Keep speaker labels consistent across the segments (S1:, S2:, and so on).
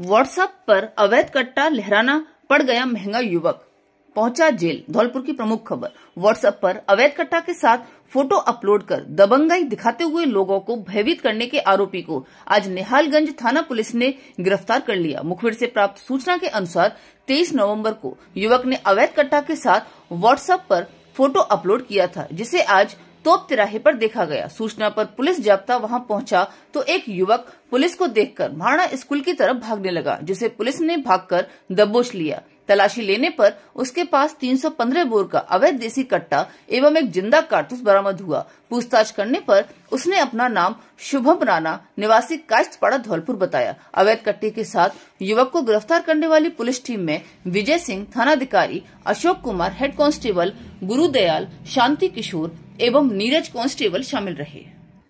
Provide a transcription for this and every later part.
S1: WhatsApp पर अवैध कट्टा लहराना पड़ गया महंगा, युवक पहुंचा जेल। धौलपुर की प्रमुख खबर। व्हाट्सएप पर अवैध कट्टा के साथ फोटो अपलोड कर दबंगाई दिखाते हुए लोगों को भयभीत करने के आरोपी को आज निहालगंज थाना पुलिस ने गिरफ्तार कर लिया। मुखबिर से प्राप्त सूचना के अनुसार 23 नवंबर को युवक ने अवैध कट्टा के साथ व्हाट्सएप पर फोटो अपलोड किया था, जिसे आज तोप तिराहे पर देखा गया। सूचना पर पुलिस जाब्ता वहां पहुंचा तो एक युवक पुलिस को देखकर महाराणा स्कूल की तरफ भागने लगा, जिसे पुलिस ने भागकर दबोच लिया। तलाशी लेने पर उसके पास 315 बोर का अवैध देसी कट्टा एवं एक जिंदा कारतूस बरामद हुआ। पूछताछ करने पर उसने अपना नाम शुभम राणा निवासी कायस्थपाड़ा धौलपुर बताया। अवैध कट्टे के साथ युवक को गिरफ्तार करने वाली पुलिस टीम में विजय सिंह थानाधिकारी, अशोक कुमार हेड कांस्टेबल, गुरुदयाल, शांति किशोर एवं नीरज कांस्टेबल शामिल रहे।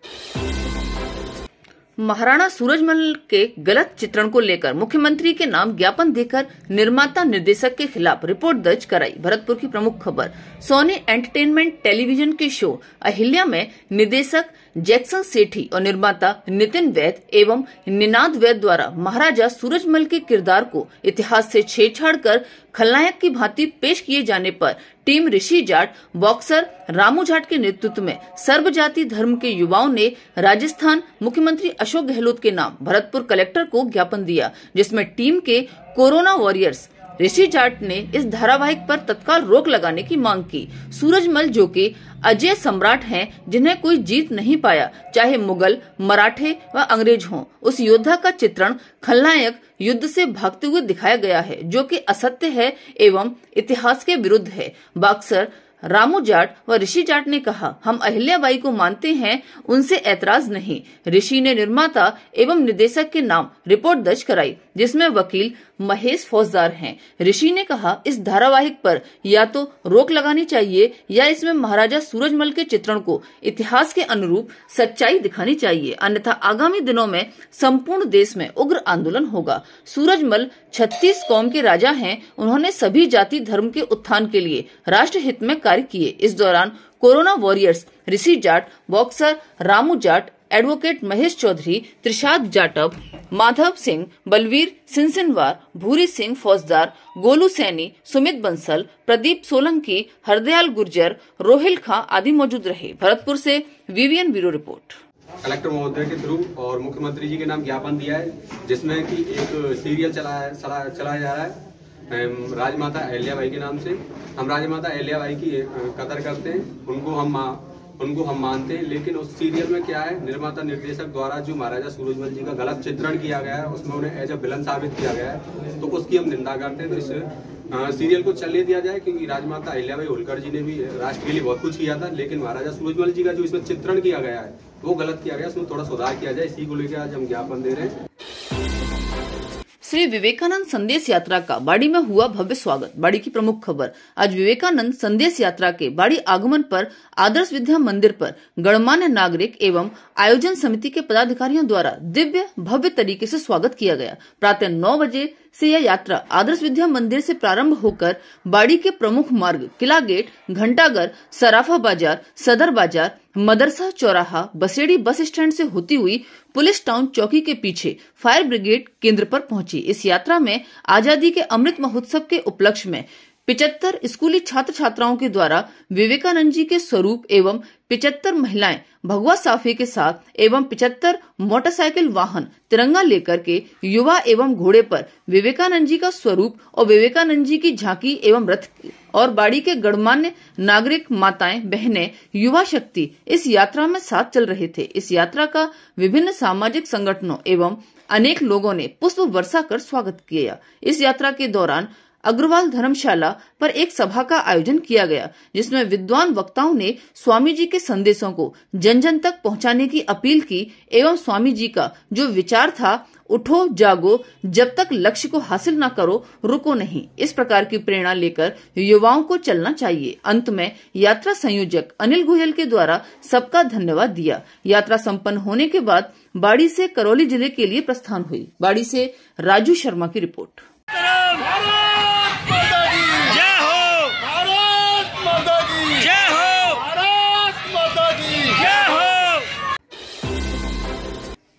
S1: महाराणा सूरजमल के गलत चित्रण को लेकर मुख्यमंत्री के नाम ज्ञापन देकर निर्माता निर्देशक के खिलाफ रिपोर्ट दर्ज कराई। भरतपुर की प्रमुख खबर। सोनी एंटरटेनमेंट टेलीविजन के शो अहिल्या में निर्देशक जैक्सन सेठी और निर्माता नितिन वैद एवं निनाद वैद द्वारा महाराजा सूरजमल के किरदार को इतिहास से छेड़छाड़ कर खलनायक की भांति पेश किए जाने पर टीम ऋषि जाट, बॉक्सर रामू जाट के नेतृत्व में सर्वजाति धर्म के युवाओं ने राजस्थान मुख्यमंत्री अशोक गहलोत के नाम भरतपुर कलेक्टर को ज्ञापन दिया, जिसमें टीम के कोरोना वॉरियर्स ऋषि जाट ने इस धारावाहिक पर तत्काल रोक लगाने की मांग की। सूरजमल जो कि अजय सम्राट हैं, जिन्हें कोई जीत नहीं पाया, चाहे मुगल, मराठे व अंग्रेज हों, उस योद्धा का चित्रण खलनायक युद्ध से भागते हुए दिखाया गया है, जो कि असत्य है एवं इतिहास के विरुद्ध है। बॉक्सर रामू जाट व ऋषि जाट ने कहा, हम अहिल्याबाई को मानते हैं, उनसे ऐतराज नहीं। ऋषि ने निर्माता एवं निर्देशक के नाम रिपोर्ट दर्ज कराई, जिसमें वकील महेश फौजदार हैं। ऋषि ने कहा, इस धारावाहिक पर या तो रोक लगानी चाहिए या इसमें महाराजा सूरजमल के चित्रण को इतिहास के अनुरूप सच्चाई दिखानी चाहिए, अन्यथा आगामी दिनों में संपूर्ण देश में उग्र आंदोलन होगा। सूरजमल 36 कौम के राजा हैं। उन्होंने सभी जाति धर्म के उत्थान के लिए राष्ट्र हित में कार्य किए। इस दौरान corona warriors Rishi Jat, boxer Ramu Jat, advocate Mahesh Chaudhary, Trishad Jatav, Madhav Singh, Balveer Sinsinwar, Bhuri Singh फौजदार, गोलू सैनी, सुमित बंसल, प्रदीप सोलंकी, हरदयाल गुर्जर, रोहिल खां आदि मौजूद रहे। भरतपुर से वीवीएन ब्यूरो रिपोर्ट।
S2: कलेक्टर महोदय के थ्रू और मुख्यमंत्री जी के नाम ज्ञापन दिया है, जिसमें कि एक सीरियल चलाया जा रहा है राजमाता अहिल्याबाई के नाम से। हम राजमाता अहिल्याबाई की कदर करते हैं, उनको हम मानते हैं, लेकिन उस सीरियल में क्या है, निर्माता निर्देशक द्वारा जो महाराजा सूरजमल जी का गलत चित्रण किया गया है, उसमें उन्हें एज ए विलन साबित किया गया है, तो उसकी हम निंदा करते हैं। तो इस सीरियल को चलने दिया जाए, क्योंकि राजमाता अहिल्याबाई होलकर जी ने भी राष्ट्र के लिए बहुत कुछ किया था, लेकिन महाराजा सूरजमल जी का जो इसमें चित्रण किया गया है वो गलत किया गया, उसमें थोड़ा सुधार किया जाए। इसी को लेकर आज हम ज्ञापन दे रहे हैं।
S1: श्री विवेकानंद संदेश यात्रा का बाड़ी में हुआ भव्य स्वागत। बाड़ी की प्रमुख खबर। आज विवेकानंद संदेश यात्रा के बाड़ी आगमन पर आदर्श विद्या मंदिर पर गणमान्य नागरिक एवं आयोजन समिति के पदाधिकारियों द्वारा दिव्य भव्य तरीके से स्वागत किया गया। प्रातः 9 बजे से यह यात्रा आदर्श विद्या मंदिर से प्रारंभ होकर बाड़ी के प्रमुख मार्ग किला गेट, घंटाघर, सराफा बाजार, सदर बाजार, मदरसा चौराहा, बसेड़ी बस स्टैंड से होती हुई पुलिस टाउन चौकी के पीछे फायर ब्रिगेड केंद्र पर पहुंची। इस यात्रा में आजादी के अमृत महोत्सव के उपलक्ष्य में 75 स्कूली छात्र छात्राओं के द्वारा विवेकानंद जी के स्वरूप एवं 75 महिलाएं भगवा साफे के साथ एवं 75 मोटरसाइकिल वाहन तिरंगा लेकर के युवा एवं घोड़े पर विवेकानंद जी का स्वरूप और विवेकानंद जी की झांकी एवं रथ और बाड़ी के गणमान्य नागरिक, माताएं, बहनें, युवा शक्ति इस यात्रा में साथ चल रहे थे। इस यात्रा का विभिन्न सामाजिक संगठनों एवं अनेक लोगों ने पुष्प वर्षा कर स्वागत किया। इस यात्रा के दौरान अग्रवाल धर्मशाला पर एक सभा का आयोजन किया गया, जिसमें विद्वान वक्ताओं ने स्वामी जी के संदेशों को जन जन तक पहुंचाने की अपील की एवं स्वामी जी का जो विचार था, उठो जागो, जब तक लक्ष्य को हासिल न करो रुको नहीं, इस प्रकार की प्रेरणा लेकर युवाओं को चलना चाहिए। अंत में यात्रा संयोजक अनिल गोयल के द्वारा सबका धन्यवाद दिया। यात्रा संपन्न होने के बाद बाड़ी से करौली जिले के लिए प्रस्थान हुई। बाड़ी से राजू शर्मा की रिपोर्ट।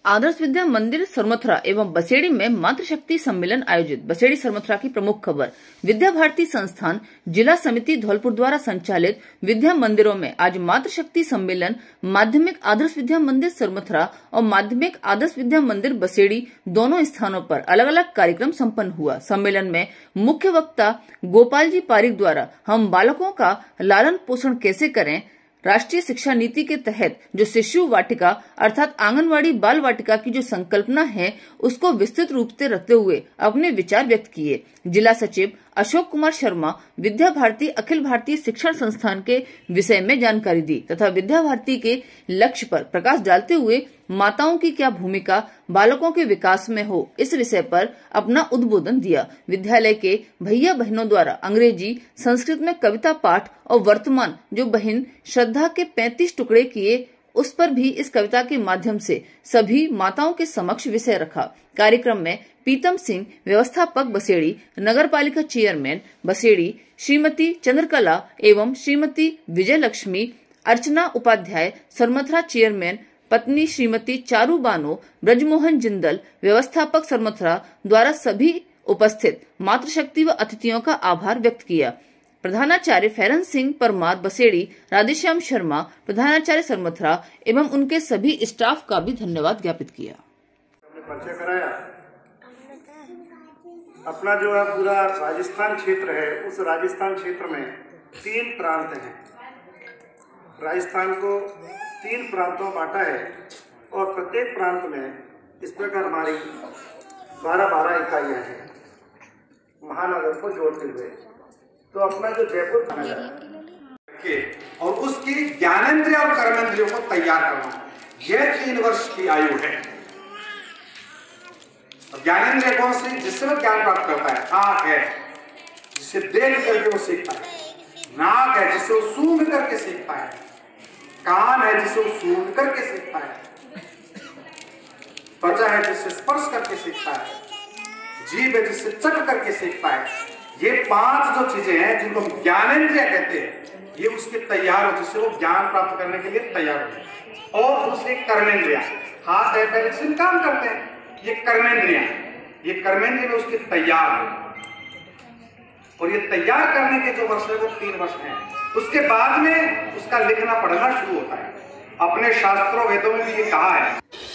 S1: आदर्श विद्या मंदिर सरमथुरा एवं बसेड़ी में मातृशक्ति सम्मेलन आयोजित। बसेड़ी सरमथुरा की प्रमुख खबर। विद्या भारती संस्थान जिला समिति धौलपुर द्वारा संचालित विद्या मंदिरों में आज मातृशक्ति सम्मेलन माध्यमिक आदर्श विद्या मंदिर सरमथुरा और माध्यमिक आदर्श विद्या मंदिर बसेड़ी दोनों स्थानों पर अलग अलग कार्यक्रम संपन्न हुआ। सम्मेलन में मुख्य वक्ता गोपाल जी पारीक द्वारा हम बालकों का लालन पोषण कैसे करें, राष्ट्रीय शिक्षा नीति के तहत जो शिशु वाटिका अर्थात आंगनवाड़ी बाल वाटिका की जो संकल्पना है उसको विस्तृत रूप से रखते हुए अपने विचार व्यक्त किए। जिला सचिव अशोक कुमार शर्मा विद्या भारती अखिल भारतीय शिक्षण संस्थान के विषय में जानकारी दी तथा विद्या भारती के लक्ष्य पर प्रकाश डालते हुए माताओं की क्या भूमिका बालकों के विकास में हो इस विषय पर अपना उद्बोधन दिया। विद्यालय के भैया बहनों द्वारा अंग्रेजी संस्कृत में कविता पाठ और वर्तमान जो बहन श्रद्धा के 35 टुकड़े किए उस पर भी इस कविता के माध्यम से सभी माताओं के समक्ष विषय रखा। कार्यक्रम में पीतम सिंह व्यवस्थापक बसेड़ी, नगर पालिका चेयरमैन बसेड़ी श्रीमती चंद्रकला एवं श्रीमती विजय लक्ष्मी, अर्चना उपाध्याय सरमथुरा चेयरमैन पत्नी श्रीमती चारू बानो, ब्रजमोहन जिंदल व्यवस्थापक सरमथुरा द्वारा सभी उपस्थित मातृशक्ति व अतिथियों का आभार व्यक्त किया। प्रधानाचार्य फैरन सिंह परमार बसेड़ी, राधेश्याम शर्मा प्रधानाचार्य सरमथुरा एवं उनके सभी स्टाफ का भी धन्यवाद ज्ञापित किया।
S3: परिचय कराया। अपना जो है पूरा राजस्थान क्षेत्र है, उस राजस्थान क्षेत्र में 3 प्रांत हैं। राजस्थान को 3 प्रांतों में बांटा है और प्रत्येक प्रांत में इस प्रकार हमारी 12-12 इकाइयाँ हैं महानगर को जोड़ते हुए। तो अपना जो जयपुर के और उसकी ज्ञानेंद्रिय और कर्मेंद्रियों को तैयार करना, यह 3 वर्ष की आयु है। ज्ञानेंद्रिय कौन सी? जिससे वो ज्ञान प्राप्त करता है। आंख है जिससे देख करके वो सीखता है, नाक है जिससे वो सूंघ करके सीखता है, कान है जिससे वो सूंघ करके सीखता है, त्वचा है जिससे स्पर्श करके सीखता है, जीभ है जिससे चख करके सीखता है। ये 5 जो चीजें हैं जिनको हम ज्ञानेंद्रिय कहते हैं, ये उसके तैयार हो जिससे वो ज्ञान प्राप्त करने के लिए तैयार हो। और दूसरी कर्मेंद्रिया, हाथ है पैर से काम करते हैं, ये कर्मेंद्रिया, ये कर्मेंद्रिय में उसके तैयार है। और ये तैयार करने के जो वर्ष है वो 3 वर्ष हैं। उसके बाद में उसका लिखना पढ़ना शुरू होता है। अपने शास्त्रों वेदों में भी ये कहा है।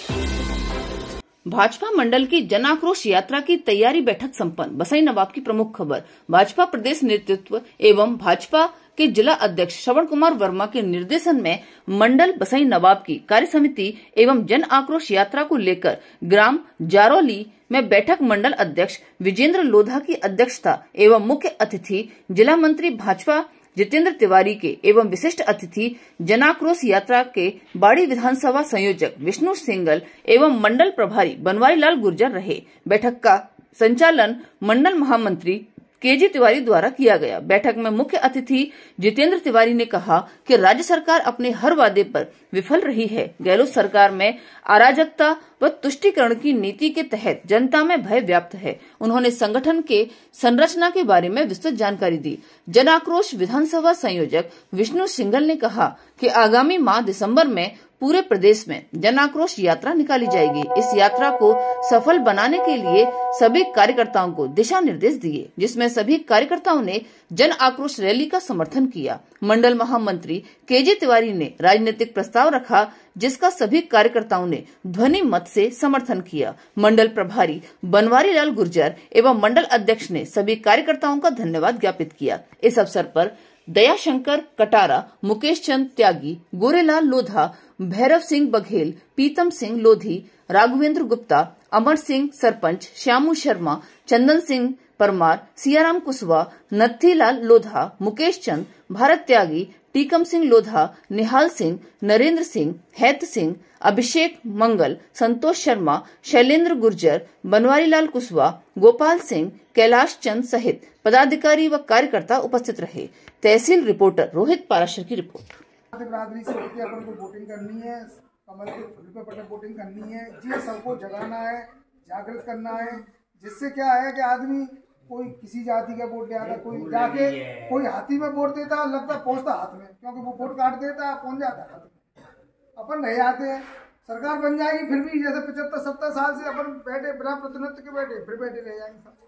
S1: भाजपा मंडल की जन आक्रोश यात्रा की तैयारी बैठक संपन्न। बसई नवाब की प्रमुख खबर। भाजपा प्रदेश नेतृत्व एवं भाजपा के जिला अध्यक्ष श्रवण कुमार वर्मा के निर्देशन में मंडल बसई नवाब की कार्य समिति एवं जन आक्रोश यात्रा को लेकर ग्राम जारौली में बैठक मंडल अध्यक्ष विजेंद्र लोधा की अध्यक्षता एवं मुख्य अतिथि जिला मंत्री भाजपा जितेंद्र तिवारी के एवं विशिष्ट अतिथि जन आक्रोश यात्रा के बाड़ी विधानसभा संयोजक विष्णु सिंगल एवं मंडल प्रभारी बनवारी लाल गुर्जर रहे। बैठक का संचालन मंडल महामंत्री केजी तिवारी द्वारा किया गया। बैठक में मुख्य अतिथि जितेंद्र तिवारी ने कहा कि राज्य सरकार अपने हर वादे पर विफल रही है। गहलोत सरकार में अराजकता व तुष्टीकरण की नीति के तहत जनता में भय व्याप्त है। उन्होंने संगठन के संरचना के बारे में विस्तृत जानकारी दी। जन आक्रोश विधानसभा संयोजक विष्णु सिंगल ने कहा कि आगामी माह दिसंबर में पूरे प्रदेश में जन आक्रोश यात्रा निकाली जाएगी। इस यात्रा को सफल बनाने के लिए सभी कार्यकर्ताओं को दिशा निर्देश दिए, जिसमें सभी कार्यकर्ताओं ने जन आक्रोश रैली का समर्थन किया। मंडल महामंत्री केजे तिवारी ने राजनीतिक प्रस्ताव रखा, जिसका सभी कार्यकर्ताओं ने ध्वनि मत से समर्थन किया। मंडल प्रभारी बनवारी लाल गुर्जर एवं मंडल अध्यक्ष ने सभी कार्यकर्ताओं का धन्यवाद ज्ञापित किया। इस अवसर पर दयाशंकर कटारा, मुकेश चंद त्यागी, गोरेलाल लोधा, भैरव सिंह बघेल, पीतम सिंह लोधी, राघवेंद्र गुप्ता, अमर सिंह सरपंच, श्यामू शर्मा, चंदन सिंह परमार, सियाराम कुशवाहा, नत्थीलाल लोधा, मुकेश चंद, भारत त्यागी, टीकम सिंह लोधा, निहाल सिंह, नरेंद्र सिंह, हैत सिंह, अभिषेक मंगल, संतोष शर्मा, शैलेंद्र गुर्जर, बनवारी लाल कुशवाहा, गोपाल सिंह, कैलाश चंद सहित पदाधिकारी व कार्यकर्ता उपस्थित रहे। तहसील रिपोर्टर रोहित पाराशर की रिपोर्ट।
S4: बिरादरी से उठ के अपन को वोटिंग करनी है, कमल के फूल पे वोटिंग करनी है जी, सबको जगाना है, जागृत करना है। जिससे क्या है कि आदमी कोई किसी जाति का वोट ले आता, कोई जाके कोई हाथी में वोट देता, लगता पहुंचता हाथ में, क्योंकि वो वोट काट देता, पहुंच जाता हाथ में। अपन रह जाते हैं, सरकार बन जाएगी फिर भी जैसे 75-70 साल से अपन बैठे बिना प्रतिनिधित्व के बैठे फिर बैठे रह जाएंगे सब।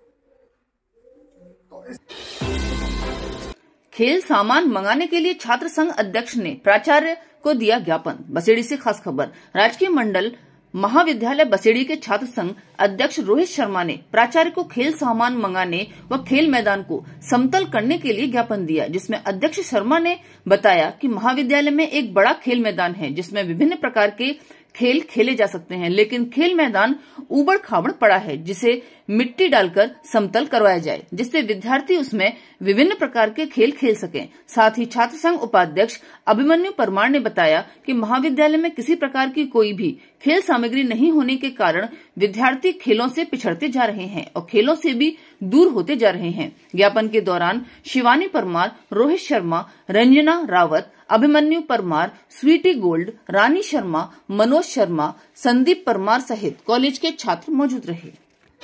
S4: तो
S1: खेल सामान मंगाने के लिए छात्र संघ अध्यक्ष ने प्राचार्य को दिया ज्ञापन। बसेड़ी से खास खबर। राजकीय मंडल महाविद्यालय बसेड़ी के छात्र संघ अध्यक्ष रोहित शर्मा ने प्राचार्य को खेल सामान मंगाने व खेल मैदान को समतल करने के लिए ज्ञापन दिया, जिसमें अध्यक्ष शर्मा ने बताया कि महाविद्यालय में एक बड़ा खेल मैदान है जिसमें विभिन्न प्रकार के खेल खेले जा सकते हैं, लेकिन खेल मैदान ऊबड़ खाबड़ पड़ा है जिसे मिट्टी डालकर समतल करवाया जाए जिससे विद्यार्थी उसमें विभिन्न प्रकार के खेल खेल सकें। साथ ही छात्र संघ उपाध्यक्ष अभिमन्यु परमार ने बताया कि महाविद्यालय में किसी प्रकार की कोई भी खेल सामग्री नहीं होने के कारण विद्यार्थी खेलों से पिछड़ते जा रहे हैं और खेलों से भी दूर होते जा रहे हैं। ज्ञापन के दौरान शिवानी परमार, रोहित शर्मा, रंजना रावत, अभिमन्यु परमार, स्वीटी गोल्ड, रानी शर्मा, मनोज शर्मा, संदीप परमार सहित कॉलेज के छात्र मौजूद रहे।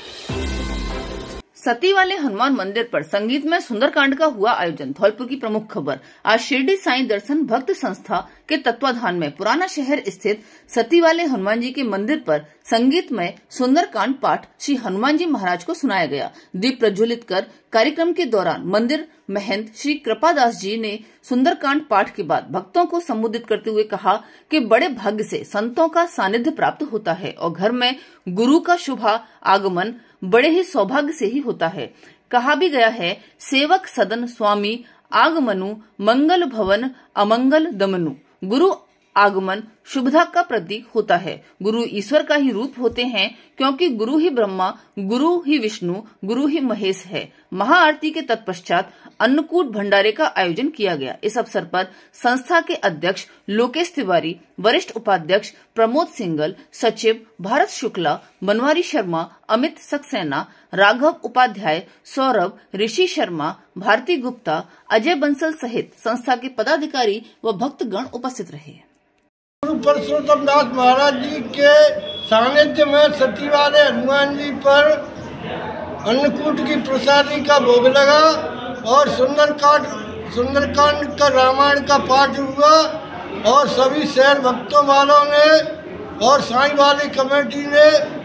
S1: सती वाले हनुमान मंदिर पर संगीतमय सुंदरकांड का हुआ आयोजन। धौलपुर की प्रमुख खबर। आज शिरडी साईं दर्शन भक्त संस्था के तत्वाधान में पुराना शहर स्थित सती वाले हनुमान जी के मंदिर पर संगीतमय सुंदरकांड पाठ श्री हनुमान जी महाराज को सुनाया गया। दीप प्रज्वलित कर कार्यक्रम के दौरान मंदिर महंत श्री कृपादास जी ने सुंदरकांड पाठ के बाद भक्तों को संबोधित करते हुए कहा कि बड़े भाग्य से संतों का सानिध्य प्राप्त होता है और घर में गुरु का शुभ आगमन बड़े ही सौभाग्य से ही होता है। कहा भी गया है, सेवक सदन स्वामी आगमनु मंगल भवन अमंगल दमनु। गुरु आगमन शुभता का प्रतीक होता है। गुरु ईश्वर का ही रूप होते हैं क्योंकि गुरु ही ब्रह्मा, गुरु ही विष्णु, गुरु ही महेश है। महाआरती के तत्पश्चात अन्नकूट भंडारे का आयोजन किया गया। इस अवसर पर संस्था के अध्यक्ष लोकेश तिवारी, वरिष्ठ उपाध्यक्ष प्रमोद सिंगल, सचिव भारत शुक्ला, बनवारी शर्मा, अमित सक्सेना, राघव उपाध्याय, सौरभ, ऋषि शर्मा, भारती गुप्ता, अजय बंसल सहित संस्था के पदाधिकारी व भक्तगण उपस्थित रहे।
S5: परशुराम दास महाराज जी के सानिध्य में सती वाले हनुमान जी पर अन्नकूट की प्रसादी का भोग लगा और सुंदरकांड का रामायण का पाठ हुआ और सभी शहर भक्तों वालों ने और साईं वाली कमेटी ने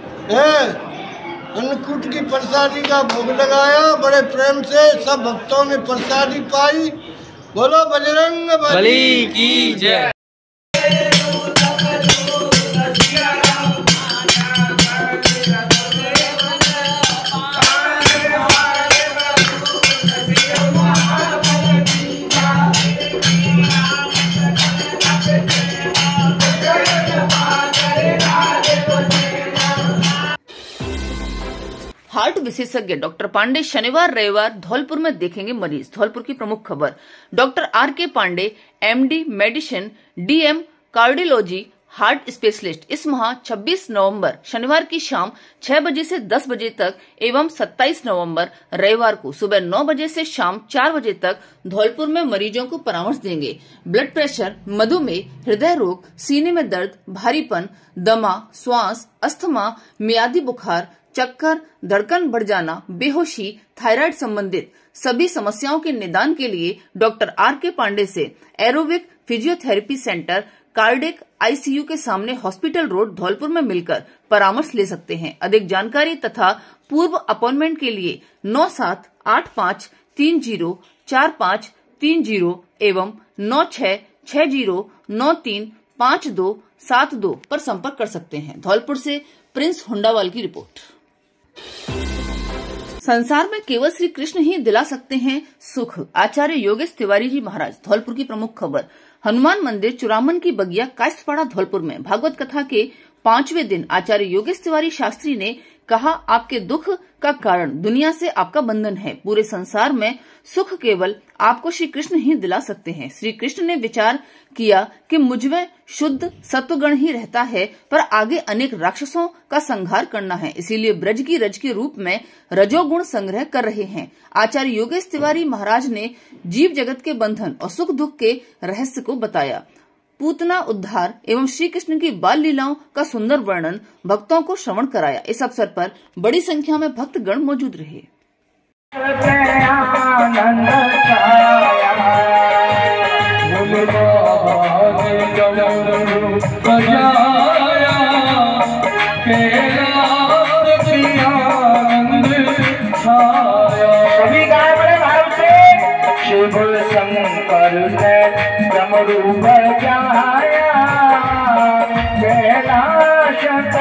S5: अन्नकूट की प्रसादी का भोग लगाया। बड़े प्रेम से सब भक्तों ने प्रसादी पाई। बोलो बजरंग बली की जय।
S1: हार्ट विशेषज्ञ डॉक्टर पांडे शनिवार रविवार धौलपुर में देखेंगे मरीज। धौलपुर की प्रमुख खबर। Doctor R K. Pandey MD medicine DM cardiology heart specialist इस माह 26 नवंबर शनिवार की शाम 6 बजे से 10 बजे तक एवं 27 नवंबर रविवार को सुबह 9 बजे से शाम 4 बजे तक धौलपुर में मरीजों को परामर्श देंगे। ब्लड प्रेशर, मधुमेह, हृदय रोग, सीने में दर्द, भारीपन, दमा, श्वास, अस्थमा, मियादी बुखार, चक्कर, धड़कन बढ़ जाना, बेहोशी, थायराइड संबंधित सभी समस्याओं के निदान के लिए डॉक्टर आर.के. पांडे से aerobic physiotherapy centre cardiac ICU के सामने हॉस्पिटल रोड धौलपुर में मिलकर परामर्श ले सकते हैं। अधिक जानकारी तथा पूर्व अपॉइंटमेंट के लिए 9785304530 एवं 9660935272 पर संपर्क कर सकते हैं। धौलपुर से प्रिंस हुंडावाल की रिपोर्ट। संसार में केवल श्री कृष्ण ही दिला सकते हैं सुख। आचार्य योगेश तिवारी जी महाराज। धौलपुर की प्रमुख खबर। हनुमान मंदिर चुरामन की बगिया कायस्थपाड़ा धौलपुर में भागवत कथा के 5वें दिन आचार्य योगेश तिवारी शास्त्री ने कहा, आपके दुख का कारण दुनिया से आपका बंधन है। पूरे संसार में सुख केवल आपको श्री कृष्ण ही दिला सकते हैं। श्री कृष्ण ने विचार किया कि मुझमें शुद्ध सत्वगुण ही रहता है, पर आगे अनेक राक्षसों का संहार करना है, इसीलिए ब्रज की रज के रूप में रजोगुण संग्रह कर रहे हैं। आचार्य योगेश तिवारी महाराज ने जीव जगत के बंधन और सुख दुख के रहस्य को बताया। पूतना उद्धार एवं श्री कृष्ण की बाल लीलाओं का सुंदर वर्णन भक्तों को श्रवण कराया। इस अवसर पर बड़ी संख्या में भक्तगण मौजूद रहे।
S6: बजाया सभी गाय बड़े भाव से शिव शंकर ने डमरू बजाया कैलाश।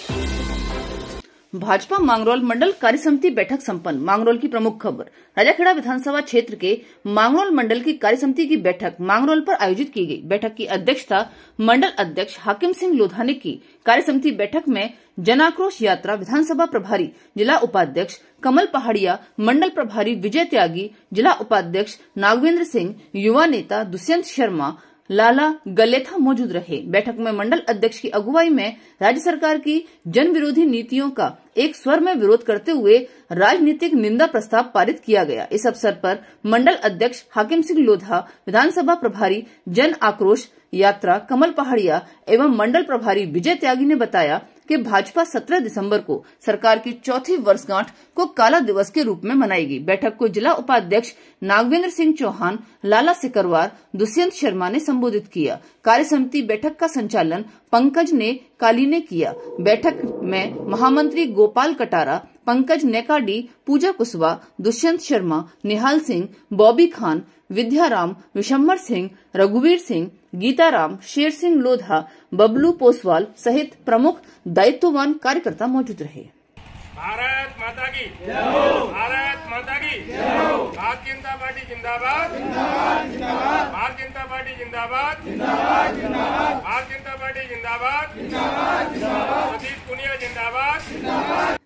S1: भाजपा मांगरोल मंडल कार्य समिति बैठक संपन्न। मांगरोल की प्रमुख खबर। राजाखेड़ा विधानसभा क्षेत्र के मांगरोल मंडल की कार्य समिति की बैठक मांगरोल पर आयोजित की गई। बैठक की अध्यक्षता मंडल अध्यक्ष हाकिम सिंह लोधा ने की। कार्य समिति बैठक में जन आक्रोश यात्रा विधानसभा प्रभारी जिला उपाध्यक्ष कमल पहाड़िया, मंडल प्रभारी विजय त्यागी, जिला उपाध्यक्ष नागवेंद्र सिंह, युवा नेता दुष्यंत शर्मा, लाला गलेथा मौजूद रहे। बैठक में मंडल अध्यक्ष की अगुवाई में राज्य सरकार की जन विरोधी नीतियों का एक स्वर में विरोध करते हुए राजनीतिक निंदा प्रस्ताव पारित किया गया। इस अवसर पर मंडल अध्यक्ष हाकिम सिंह लोधा, विधानसभा प्रभारी जन आक्रोश यात्रा कमल पहाड़िया एवं मंडल प्रभारी विजय त्यागी ने बताया कि भाजपा 17 दिसंबर को सरकार की चौथी वर्षगांठ को काला दिवस के रूप में मनाएगी। बैठक को जिला उपाध्यक्ष नागवेंद्र सिंह चौहान, लाला सिकरवार, दुष्यंत शर्मा ने संबोधित किया। कार्य समिति बैठक का संचालन पंकज ने काली ने किया। बैठक में महामंत्री गोपाल कटारा, पंकज नेकाडी, पूजा कुशवाहा, दुष्यंत शर्मा, निहाल सिंह, बॉबी खान, विद्याराम, विशंबर सिंह, रघुवीर सिंह, गीताराम, शेर सिंह लोधा, बबलू पोसवाल सहित प्रमुख दायित्ववान कार्यकर्ता मौजूद रहे।
S7: भारत माता की जय। भारत माता की जय। भारतीय जनता पार्टी जिंदाबाद। भारतीय जनता पार्टी जिंदाबाद। भारतीय जनता पार्टी जिंदाबाद। सतीश पुनिया जिंदाबाद।